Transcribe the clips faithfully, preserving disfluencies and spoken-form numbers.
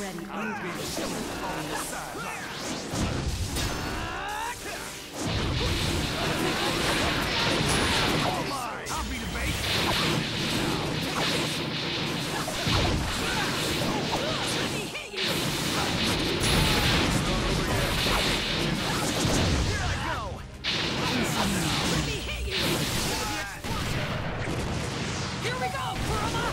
ready. I'll be the shooter on the sideline. All mine. I'll be the bait. Let me hit you. Here I go. Let me hit you. Here we go, Kurama.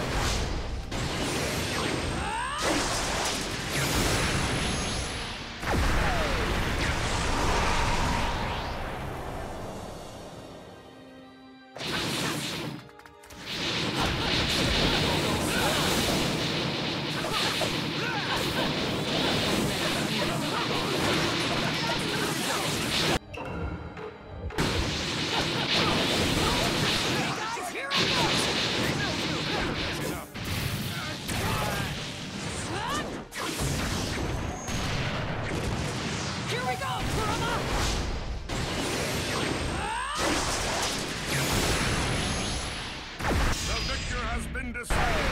Been decided.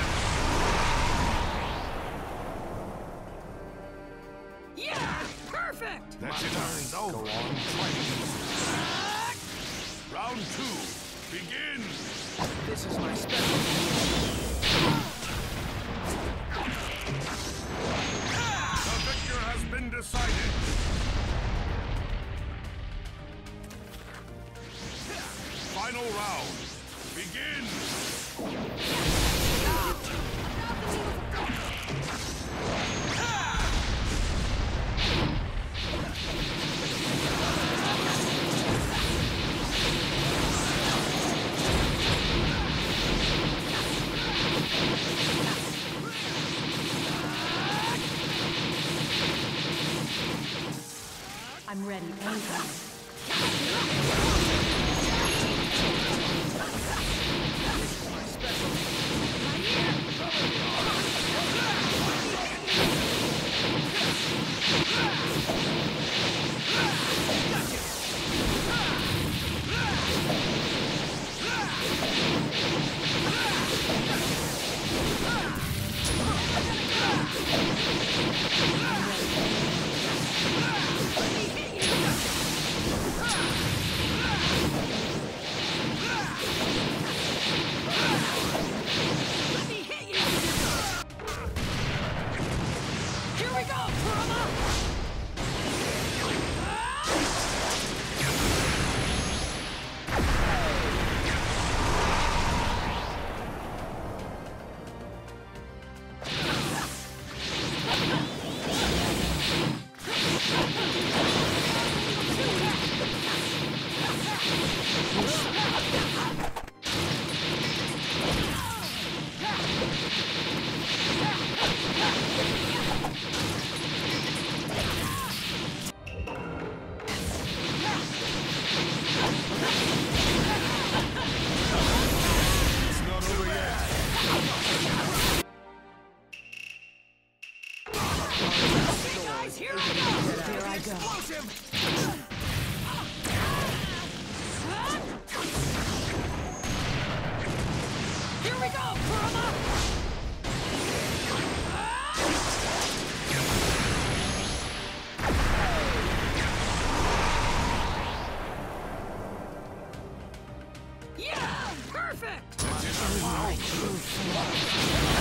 Yeah, perfect. That's it. Turn's over. Go on, try to use it. Round two, begin. This is my special. The victor has been decided. Final round, begin. I'm ready. Anytime. Here I go! Here I go! Explosive! Here we go, Kurama! Yeah! Perfect!